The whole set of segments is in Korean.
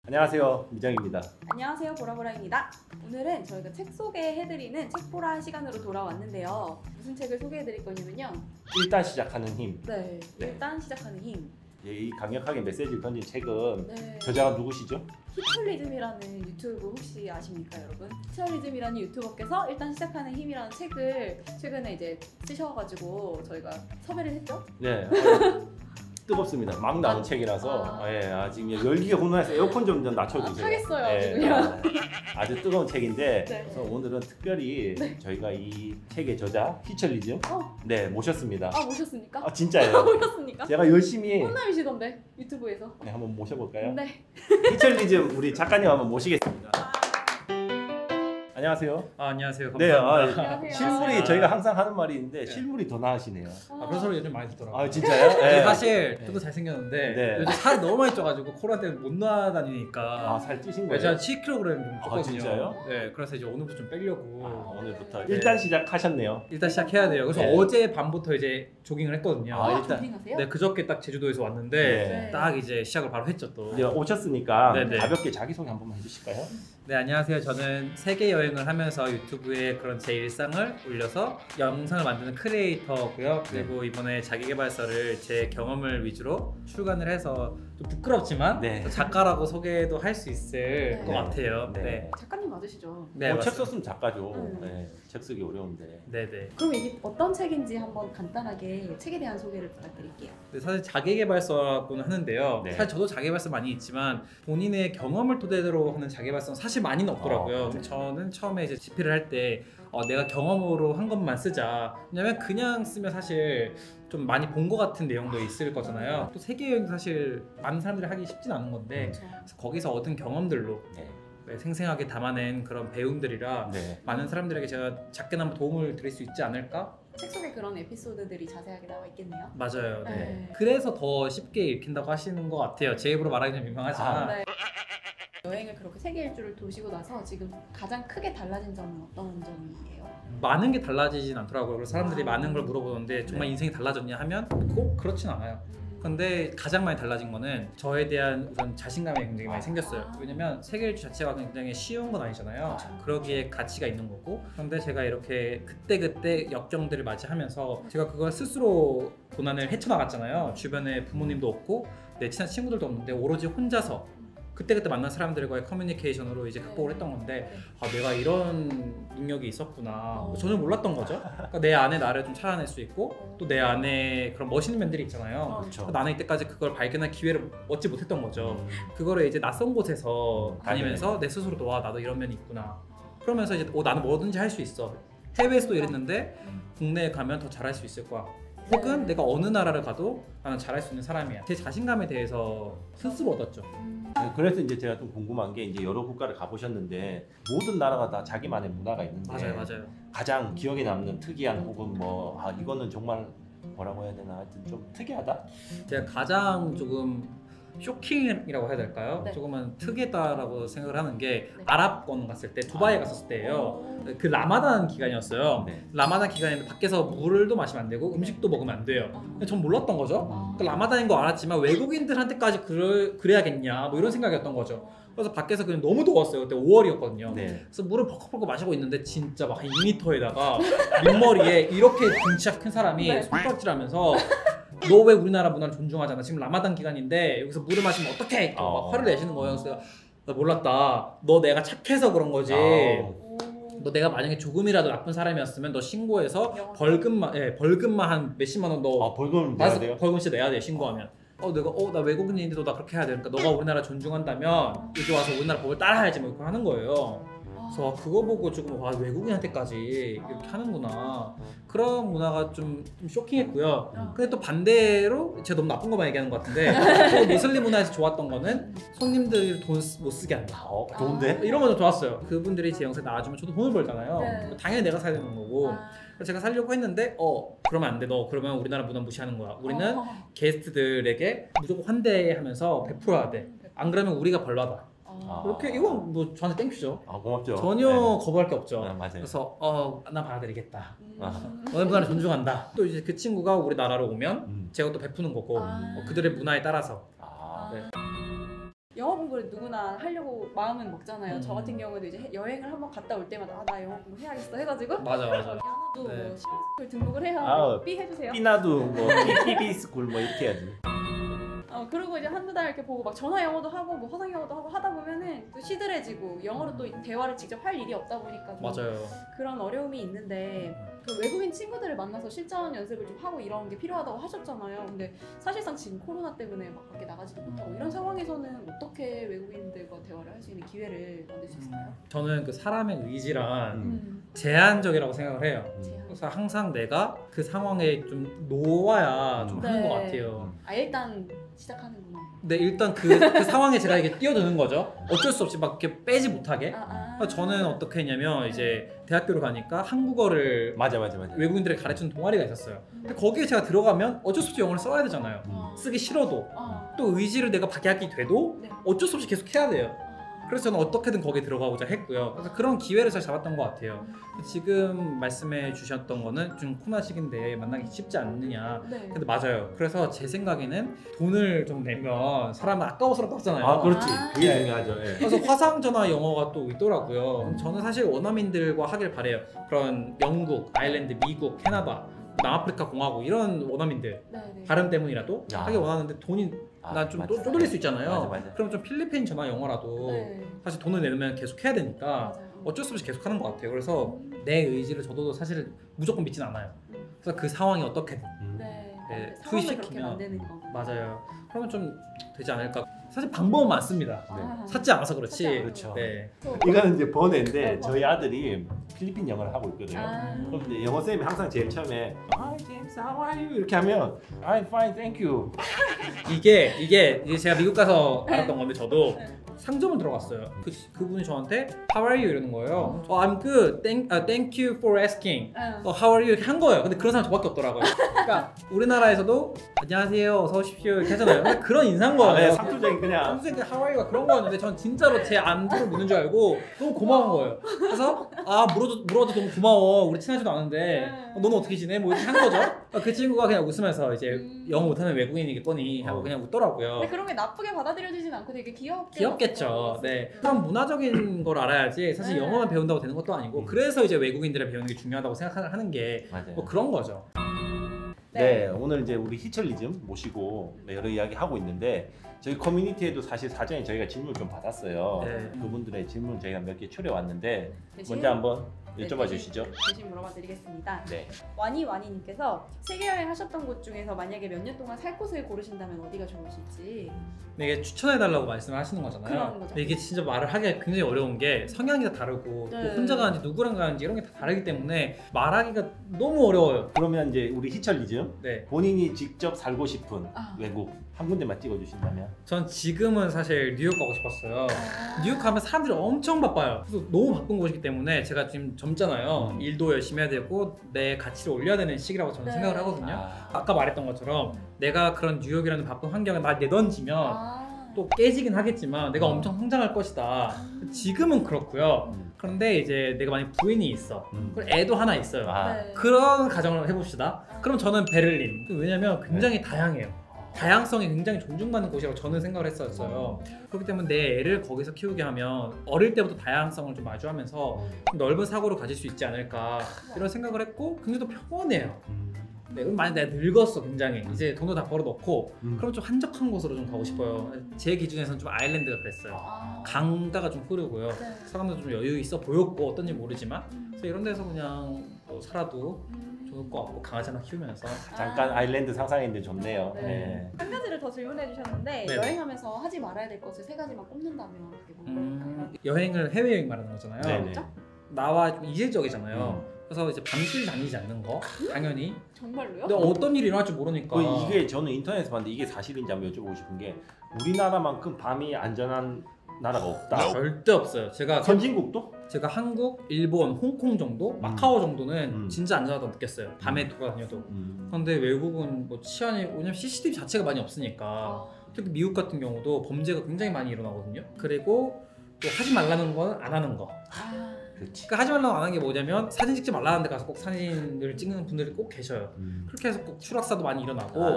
안녕하세요, 미정입니다. 안녕하세요, 보라보라입니다. 오늘은 저희가 책 소개해드리는 책보라 시간으로 돌아왔는데요. 무슨 책을 소개해드릴 거냐면요. 일단 시작하는 힘. 네, 네. 일단 시작하는 힘. 이 강력하게 메시지를 던진 책은 네. 저자가 누구시죠? 히철리즘이라는 유튜브 혹시 아십니까, 여러분? 히철리즘이라는 유튜버께서 일단 시작하는 힘이라는 책을 최근에 이제 쓰셔가지고 저희가 섭외를 했죠. 네. 뜨겁습니다. 막 나온 책이라서 지금 열기가 훈훈해서 에어컨 좀 낮춰주세요. 하겠어요, 네, 아주 뜨거운 책인데 네. 그래서 오늘은 특별히 네. 저희가 이 책의 저자 히철리즘 모셨습니다. 모셨습니까? 진짜예요. 모셨습니까? 제가 열심히 혼남이시던데 유튜브에서. 한번 모셔볼까요? 네. 히철리즘 우리 작가님 한번 모시겠습니다. 안녕하세요. 안녕하세요. 네, 감사합니다. 안녕하세요. 실물이 저희가 항상 하는 말이 있는데 실물이 더 나으시네요. 그런 소리 요즘 많이 듣더라고요. 진짜요? 네. 사실 저도 잘생겼는데 네. 요즘 살이 너무 많이 쪄가지고 코로나 때문에 못 나다니니까 살 찌신 거예요? 제가 7kg 좀 쪘거든요. 진짜요? 네, 그래서 이제 오늘부터 좀 빼려고 오늘부터 네. 일단 시작하셨네요. 일단 시작해야 돼요. 그래서 네. 어제 밤부터 이제 조깅을 했거든요. 일단. 조깅하세요? 네, 그저께 딱 제주도에서 왔는데 네. 딱 이제 시작을 바로 했죠 또. 이제 오셨으니까 네네. 가볍게 자기소개 한 번만 해주실까요? 네, 안녕하세요. 저는 세계 여행을 하면서 유튜브에 그런 제 일상을 올려서 영상을 만드는 크리에이터고요. 그리고 이번에 자기계발서를 제 경험을 위주로 출간을 해서 좀 부끄럽지만 네. 또 작가라고 소개도 할 수 있을 것 같아요. 네. 네. 작가님 맞으시죠? 네, 책 맞습니다. 썼으면 작가죠. 책 쓰기 어려운데. 네네. 그럼 이게 어떤 책인지 한번 간단하게 책에 대한 소개를 부탁드릴게요. 네, 사실 자기계발서라고는 하는데요. 네. 사실 저도 자기계발서 많이 있지만 본인의 경험을 토대로 하는 자기계발서는 사실 많이는 없더라고요. 네. 저는 처음에 이제 집필을 할 때 내가 경험으로 한 것만 쓰자. 왜냐면 그냥 쓰면 사실 좀 많이 본 것 같은 내용도 있을 거잖아요. 또 세계 여행도 사실 많은 사람들이 하기 쉽진 않은 건데 그래서 거기서 얻은 경험들로 생생하게 담아낸 그런 배움들이라 많은 사람들에게 제가 작게나마 도움을 드릴 수 있지 않을까? 책 속에 그런 에피소드들이 자세하게 나와 있겠네요. 맞아요. 네. 네. 그래서 더 쉽게 읽힌다고 하시는 것 같아요. 제 입으로 말하기 좀 민망하지만 네. 여행을 그렇게 세계 일주를 도시고 나서 지금 가장 크게 달라진 점은 어떤 점이에요? 많은 게 달라지진 않더라고요. 그래서 사람들이 많은 걸 물어보는데 정말 인생이 달라졌냐 하면 꼭 그렇진 않아요. 근데 가장 많이 달라진 거는 저에 대한 우선 자신감이 굉장히 많이 생겼어요. 왜냐면 세계 일주 자체가 굉장히 쉬운 건 아니잖아요. 그러기에 가치가 있는 거고. 그런데 제가 이렇게 그때그때 역경들을 맞이하면서 제가 그걸 스스로 고난을 헤쳐나갔잖아요. 주변에 부모님도 없고 내 친한 친구들도 없는데 오로지 혼자서 그때그때 만난 사람들과의 커뮤니케이션으로 이제 극복을 했던 건데 내가 이런 능력이 있었구나. 전혀 몰랐던 거죠. 그러니까 내 안에 나를 좀 찾아낼 수 있고 또 내 안에 그런 멋있는 면들이 있잖아요. 그렇죠. 나는 이때까지 그걸 발견할 기회를 얻지 못했던 거죠. 그거를 이제 낯선 곳에서 다니면서 내 스스로도 와 나도 이런 면이 있구나. 그러면서 이제 나는 뭐든지 할 수 있어. 해외에서도 이랬는데 국내에 가면 더 잘할 수 있을 거야. 혹은 내가 어느 나라를 가도 나는 잘할 수 있는 사람이야. 제 자신감에 대해서 스스로 얻었죠. 그래서 이제 제가 좀 궁금한 게 이제 여러 국가를 가보셨는데 모든 나라가 다 자기만의 문화가 있는데 맞아요. 가장 기억에 남는 특이한 혹은 이거는 정말 뭐라고 해야 되나 하여튼 좀 특이하다? 제가 가장 조금 쇼킹이라고 해야 될까요? 네. 조금은 특이했다라고 생각을 하는 게 아랍권 갔을 때 두바이에 갔었을 때예요. 그 라마단 기간이었어요. 라마단 기간인데 밖에서 물도 마시면 안 되고 음식도 먹으면 안 돼요. 근데 전 몰랐던 거죠. 그 라마단인 거 알았지만 외국인들한테까지 그래야겠냐 뭐 이런 생각이었던 거죠. 그래서 밖에서 그냥 너무 더웠어요. 그때 5월이었거든요. 그래서 물을 벅벅 마시고 있는데 진짜 막 한 2m에다가 민머리에 이렇게 등치가 큰 사람이 손가락질하면서 너 왜 우리나라 문화를 존중하잖아. 지금 라마단 기간인데 여기서 물을 마시면 어떡해? 막 화를 내시는 거예요. 그래서 나 몰랐다. 너 내가 착해서 그런 거지. 너 내가 만약에 조금이라도 나쁜 사람이었으면 너 신고해서 벌금만 한 몇십만 원 너 벌금 내야 돼요? 벌금 진짜 내야 돼 신고하면. 내가 나 외국인인데도 나 그렇게 해야 돼. 그러니까 너가 우리나라 존중한다면 여기 와서 우리나라 법을 따라야지 뭐 그렇게 하는 거예요. 그래서 그거 보고 조금 외국인한테까지 이렇게 하는구나. 그런 문화가 좀 쇼킹했고요. 근데 또 반대로 제가 너무 나쁜 것만 얘기하는 것 같은데 또 무슬림 문화에서 좋았던 거는 손님들이 돈 못 쓰게 한다. 좋은데? 이런 거 좀 좋았어요. 그분들이 제 영상 나와주면 저도 돈을 벌잖아요. 네. 당연히 내가 사야 되는 거고. 그래서 제가 살려고 했는데 그러면 안 돼. 너 그러면 우리나라 문화 무시하는 거야. 우리는 게스트들에게 무조건 환대하면서 베풀어야 돼. 안 그러면 우리가 벌받아. 그렇게 이건 뭐 저한테 땡큐죠. 고맙죠. 전혀 거부할 게 없죠. 맞아요. 그래서 나 받아들이겠다. 너네 문화를 존중한다. 또 이제 그 친구가 우리나라로 오면 제가 또 베푸는 거고 그들의 문화에 따라서. 네. 영어 공부를 누구나 하려고 마음은 먹잖아요. 저 같은 음. 경우도 이제 여행을 한번 갔다 올 때마다 아, 나 영어 공부 해야겠어 해가지고 맞아. 야나도 네. 뭐 시스쿨 등록을 해요. 아우, 삐 해주세요. 피나도 뭐 PB 스쿨 뭐 이렇게 해야지. 그리고 이제 한두 달 이렇게 보고 막 전화 영어도 하고 뭐 화상 영어도 하고 하다 보면은 또 시들해지고 영어로 또 대화를 직접 할 일이 없다 보니까 좀 맞아요. 그런 어려움이 있는데 그 외국인 친구들을 만나서 실전 연습을 좀 하고 이런 게 필요하다고 하셨잖아요. 근데 사실상 지금 코로나 때문에 막 밖에 나가지도 못하고 이런 상황에서는 어떻게 외국인들과 대화를 할 수 있는 기회를 만드셨을까요? 저는 그 사람의 의지란 음. 제한적이라고 생각을 해요. 제한. 그래서 항상 내가 그 상황에 좀 놓아야 좀 하는 네. 것 같아요. 일단 시작하는구나. 근데 일단 그 상황에 제가 이게 뛰어드는 거죠. 어쩔 수 없이 막 이렇게 빼지 못하게. 그래서 저는 어떻게 했냐면 이제 대학교를 가니까 한국어를 맞아. 외국인들에게 가르치는 동아리가 있었어요. 근데 거기에 제가 들어가면 어쩔 수 없이 영어를 써야 되잖아요. 쓰기 싫어도 또 의지를 내가 발휘하기 돼도 네. 어쩔 수 없이 계속 해야 돼요. 그래서 저는 어떻게든 거기에 들어가고자 했고요. 그래서 그런 기회를 잘 잡았던 것 같아요. 지금 말씀해 주셨던 거는 좀 코로나 시기인데 만나기 쉽지 않느냐. 네. 근데 맞아요. 그래서 제 생각에는 돈을 좀 내면 사람은 아까워서라도 하잖아요. 아 그렇지. 그게 네. 중요하죠. 예. 그래서 화상전화 영어가 또 있더라고요. 저는 사실 원어민들과 하길 바래요. 그런 영국, 아일랜드, 미국, 캐나다, 남아프리카 공화국 이런 원어민들 네. 발음 때문이라도 야. 하길 원하는데 돈이 난 좀 맞아. 쪼들릴 수 있잖아요. 맞아. 그럼 좀 필리핀 전화 영어라도 네. 사실 돈을 내면 계속 해야 되니까 맞아요. 어쩔 수 없이 계속 하는 것 같아요. 그래서 내 의지를 저도 사실 무조건 믿진 않아요. 그래서 그 상황이 어떻게든 네. 네, 상황을 그렇게 투입시키면 만드는 거. 맞아요. 그러면 좀 되지 않을까. 사실 방법은 많습니다. 샀지 않아서 그렇지. 샀지 그렇죠. 네. 이거는 이제 번외인데 어, 저희 아들이 필리핀 영어를 하고 있거든요. 그럼 이제 영어 쌤이 항상 제일 처음에 Hi James, how are you? 이렇게 하면 I'm fine, thank you. 이게 제가 미국 가서 알았던 건데 저도 네. 상점을 들어갔어요. 그분이 저한테 How are you 이러는 거예요. I'm good. Thank you for asking. How are you 이렇게 한 거예요. 근데 그런 사람 저밖에 없더라고요. 그러니까 우리나라에서도 안녕하세요, 어서 오십시오 이렇게 하잖아요. 근데 그런 인사인 거예요. 네, 상투적인 그냥 선생님 How are you가 그런 거였는데 전 진짜로 제 안부를 묻는 줄 알고 너무 고마운 거예요. 그래서 물어도 너무 고마워. 우리 친하지도 않은데 너는 어떻게 지내? 뭐 이렇게 한 거죠. 그 친구가 그냥 웃으면서 이제 영어 못하는 외국인이겠거니 하고 그냥 웃더라고요. 근데 그런 게 나쁘게 받아들여지진 않고 되게 귀엽겠죠. 네. 그런 문화적인 걸 알아야지 사실 네. 영어만 배운다고 되는 것도 아니고 그래서 이제 외국인들을 배우는 게 중요하다고 생각하는 게 맞아요. 뭐 그런 거죠. 네, 오늘 이제 우리 희철리즘 모시고 여러 이야기 하고 있는데 저희 커뮤니티에도 사실 사전에 저희가 질문 좀 받았어요. 네. 그분들의 질문 저희가 몇 개 추려 왔는데 대신- 먼저 한번 네, 여쭤봐 주시죠. 대신 물어봐 드리겠습니다. 네. 와니님께서 세계 여행 하셨던 곳 중에서 만약에 몇 년 동안 살 곳을 고르신다면 어디가 좋으실지. 이게 추천해달라고 말씀을 하시는 거잖아요. 그런 거죠. 근데 이게 진짜 말을 하기가 굉장히 어려운 게 성향이 다 다르고 네. 또 혼자 가는지 누구랑 가는지 이런 게 다 다르기 때문에 말하기가 너무 어려워요. 그러면 이제 우리 희철리즘 네. 본인이 직접 살고 싶은 아. 외국 한 군데만 찍어주신다면? 전 지금은 사실 뉴욕 가고 싶었어요. 뉴욕 가면 사람들이 엄청 바빠요. 그래서 너무 바쁜 곳이기 때문에 제가 지금 젊잖아요. 일도 열심히 해야 되고 내 가치를 올려야 되는 시기라고 저는 네. 생각을 하거든요. 아까 말했던 것처럼 내가 그런 뉴욕이라는 바쁜 환경에 날 내던지면 또 깨지긴 하겠지만 내가 엄청 성장할 것이다. 지금은 그렇고요. 그런데 이제 내가 만약 부인이 있어. 그리고 애도 하나 있어요. 네. 그런 가정을 해봅시다. 그럼 저는 베를린. 왜냐면 굉장히 다양해요. 다양성이 굉장히 존중받는 곳이라고 저는 생각을 했었어요. 그렇기 때문에 내 애를 거기서 키우게 하면 어릴 때부터 다양성을 좀 마주하면서 좀 넓은 사고를 가질 수 있지 않을까 이런 생각을 했고 굉장히 또 평온해요. 네, 만약 내가 늙었어 굉장히 이제 돈도 다 벌어놓고 그럼 좀 한적한 곳으로 좀 가고 싶어요. 제 기준에서는 좀 아일랜드가 그랬어요. 강가가 좀 흐르고요. 네. 사람들도 좀 여유 있어 보였고 어떤지 모르지만 그래서 이런 데서 그냥 뭐 살아도 좋을 것 같고 강아지 하나 키우면서 잠깐 아일랜드 상상했는데 좋네요. 네. 네. 한 가지를 더 질문해 주셨는데 네네. 여행하면서 하지 말아야 될 것을 세 가지만 꼽는다면 어떻게 볼까요? 여행을 해외여행 말하는 거잖아요. 네네. 나와 좀 이질적이잖아요. 그래서 이제 밤길 다니지 않는 거 당연히. 정말로요? 근데 어떤 일이 일어날지 모르니까. 이게 저는 인터넷에서 봤는데 이게 사실인지 한번 여쭤보고 싶은 게 우리나라만큼 밤이 안전한 나라가 없다. 절대 없어요. 선진국도? 제가 한국, 일본, 홍콩 정도, 마카오 정도는 진짜 안전하다고 느꼈어요. 밤에 돌아다녀도. 그런데 외국은 뭐 치안이 왜냐면 CCTV 자체가 많이 없으니까 특히 미국 같은 경우도 범죄가 굉장히 많이 일어나거든요. 그리고 또 하지 말라는 건 안 하는 거. 그렇지. 그러니까 하지 말라고 안 하는 게 뭐냐면 사진 찍지 말라는 데 가서 꼭 사진을 찍는 분들이 꼭 계셔요. 그렇게 해서 꼭 추락사도 많이 일어나고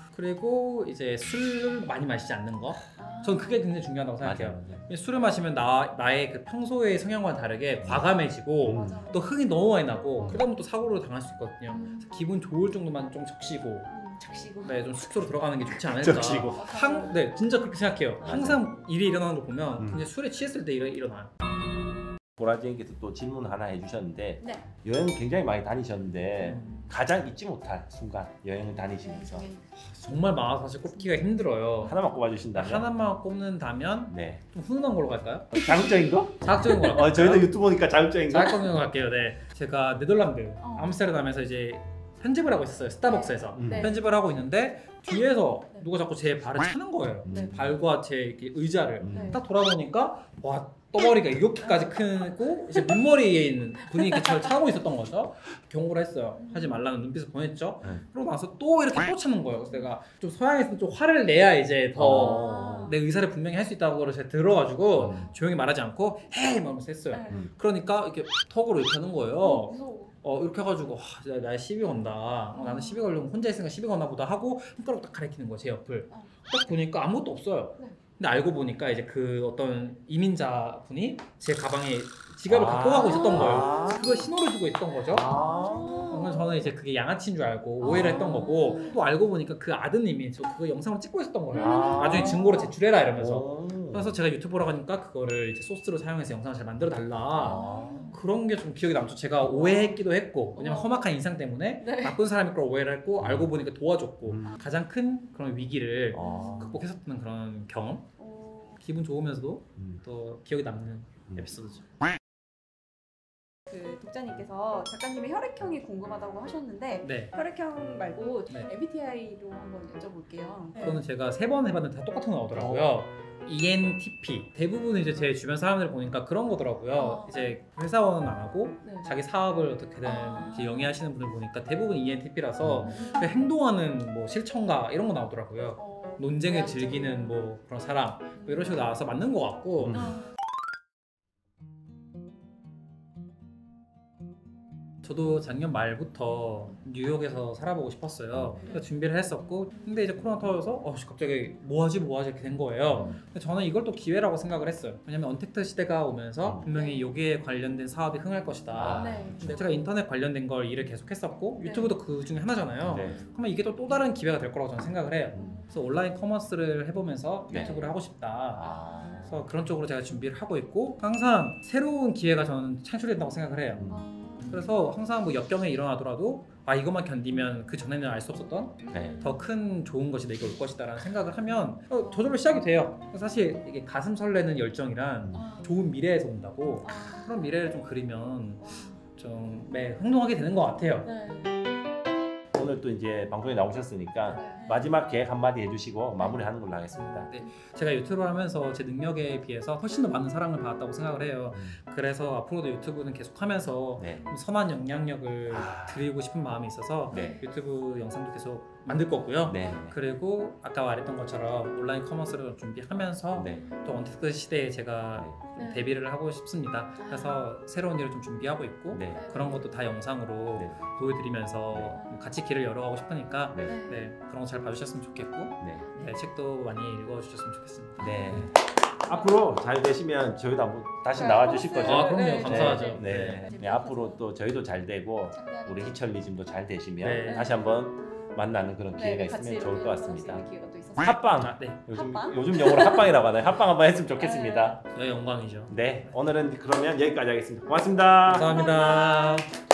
그리고 이제 술 많이 마시지 않는 거. 아. 전 그게 굉장히 중요하다고 생각해요. 맞아요. 술을 마시면 나의 그 평소의 성향과 다르게 과감해지고 맞아. 또 흥이 너무 많이 나고 그러면 또 사고를 당할 수 있거든요. 음. 기분 좋을 정도만 좀 적시고 적시고. 네, 좀 숙소로 들어가는 게 좋지 않을까. 적시고. 네, 진짜 그렇게 생각해요. 맞아. 항상 일이 일어나는 걸 보면 음. 그냥 술에 취했을 때 일어나요. 보라지님께서 또 질문 하나 해주셨는데 네. 여행 굉장히 많이 다니셨는데 가장 잊지 못할 순간 여행을 다니시면서 정말 많아서 사실 꼽기가 힘들어요. 하나만 꼽아주신다면 하나만 꼽는다면 네 좀 훈훈한 걸로 갈까요? 자극적인 거? 자극적인 걸로 갈까요? 저희도 유튜버니까 자극적인 거? 자극적인 걸로 갈게요. 네, 제가 네덜란드 암스테르담에서 이제 편집을 하고 있었어요. 스타벅스에서 네. 편집을 하고 있는데 뒤에서 네. 누가 자꾸 제 발을 차는 거예요. 네. 발과 제 이렇게 의자를 네. 딱 돌아보니까 와 떠머리가 이렇게까지 크고 이제 밑머리에 있는 분이 이렇게 저를 차고 있었던 거죠. 경고를 했어요. 하지 말라는 눈빛을 보냈죠. 네. 그러고 나서 또 이렇게 또 차는 거예요. 그래서 내가 좀 서양에서 좀 화를 내야 이제 더 내 의사를 분명히 할 수 있다고 제가 들어가지고 조용히 말하지 않고 헤이 이러면서 했어요. 네. 그러니까 이렇게 턱으로 이렇게 하는 거예요. 무서워. 이렇게 해가지고 나에 시비 건다. 나는 시비 걸려면 혼자 있으니까 시비 거나 보다 하고 손가락 딱 가리키는 거예요. 제 옆을. 딱 보니까 아무것도 없어요. 네. 근데 알고 보니까 이제 그 어떤 이민자 분이 제 가방에 지갑을 갖고 가고 있었던 거예요. 그걸 신호를 주고 있던 거죠. 그래서 저는 이제 그게 양아치인 줄 알고 오해를 했던 거고 또 알고 보니까 그 아드님이 저 그거 영상을 찍고 있었던 거예요. 나중에 증거로 제출해라 이러면서. 그래서 제가 유튜브로 하니까 그거를 이제 소스로 사용해서 영상을 잘 만들어 달라. 그런 게 좀 기억에 남죠. 제가 오해했기도 했고 왜냐면 험악한 인상 때문에 네. 나쁜 사람일 걸 오해를 했고 알고 보니까 도와줬고 가장 큰 그런 위기를 아. 극복했었던 그런 경험. 어, 기분 좋으면서도 또 기억에 남는 에피소드죠. 그 독자님께서 작가님의 혈액형이 궁금하다고 하셨는데 네. 혈액형 말고 네. MBTI로 한번 여쭤볼게요. 그거는 제가 3번 해봤는데 다 똑같은 거 나오더라고요. ENTP. 대부분 이제 제 주변 사람들 보니까 그런 거더라고요. 이제 회사원은 안 하고 네. 자기 사업을 어떻게든 이렇게 영위하시는 분들 보니까 대부분 ENTP라서 행동하는 뭐 실천가 이런 거 나오더라고요. 논쟁을 즐기는 뭐 그런 사람 뭐 이런 식으로 나와서 맞는 것 같고 저도 작년 말부터 뉴욕에서 살아보고 싶었어요. 그래서 준비를 했었고 근데 이제 코로나 터져서 갑자기 뭐하지 이렇게 된 거예요. 근데 저는 이걸 또 기회라고 생각을 했어요. 왜냐면 언택트 시대가 오면서 분명히 여기에 관련된 사업이 흥할 것이다. 네. 근데 제가 인터넷 관련된 걸 일을 계속 했었고 유튜브도 그 중에 하나잖아요. 네. 그러면 이게 또 다른 기회가 될 거라고 저는 생각을 해요. 그래서 온라인 커머스를 해보면서 네. 유튜브를 하고 싶다. 아. 그래서 그런 쪽으로 제가 준비를 하고 있고 항상 새로운 기회가 저는 창출된다고 생각을 해요. 그래서 항상 뭐 역경이 일어나더라도 이것만 견디면 그 전에는 알 수 없었던 네. 더 큰 좋은 것이 내게 올 것이다 라는 생각을 하면 저절로 시작이 돼요. 사실 이게 가슴 설레는 열정이란 좋은 미래에서 온다고 그런 미래를 좀 그리면 좀 행동하게 되는 것 같아요. 네. 오늘 또 이제 방송에 나오셨으니까 네. 마지막 계획 한마디 해주시고 마무리하는 걸로 하겠습니다. 제가 유튜브를 하면서 제 능력에 비해서 훨씬 더 많은 사랑을 받았다고 생각을 해요. 그래서 앞으로도 유튜브는 계속하면서 네. 선한 영향력을 드리고 싶은 마음이 있어서 네. 유튜브 영상도 계속 만들 거고요. 네. 그리고 아까 말했던 것처럼 온라인 커머스를 준비하면서 네. 또 언택트 시대에 제가 네. 데뷔를 하고 싶습니다. 그래서 새로운 일을 좀 준비하고 있고 네. 그런 것도 다 영상으로 네. 보여드리면서 같이 길을 열어가고 싶으니까 네. 네, 그런 거 잘 봐주셨으면 좋겠고 네. 네, 책도 많이 읽어주셨으면 좋겠습니다. 네. 앞으로 잘 되시면 저희도 한번 다시 네, 나와주실 커머스. 거죠? 그럼요. 네. 감사하죠. 네. 네. 앞으로 또 저희도 잘 되고 창대하게 우리 희철리즘도 잘 되시면 네. 다시 한번 만나는 그런 기회가 같이 있으면 좋을 것 이렇게 같습니다. 만날 수 있는 기회가 또 있어서. 합방! 네, 합방? 요즘 영어로 합방이라고 하나요? 합방 한번 했으면 좋겠습니다. 영광이죠. 네, 오늘은 그러면 여기까지 하겠습니다. 고맙습니다. 감사합니다.